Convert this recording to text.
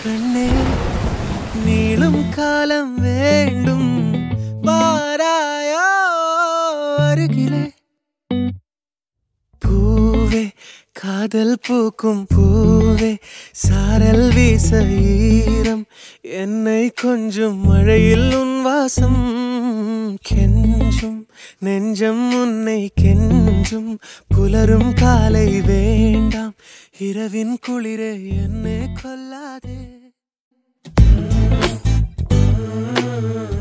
கண்ணே நீளும் காலம் வேண்டும் வாராயோ அருகிலே பூவே காதல் பூக்கும் பூவே சாரல் வீச ஈரம் என்னை கொஞ்சம் மழையில் உன் வாசம் கெஞ்சும் நெஞ்சம் உன்னை கெஞ்சும் புலரும் காலை வேண்டாம் இரவின் குளிரே என்னை கொல்லாதே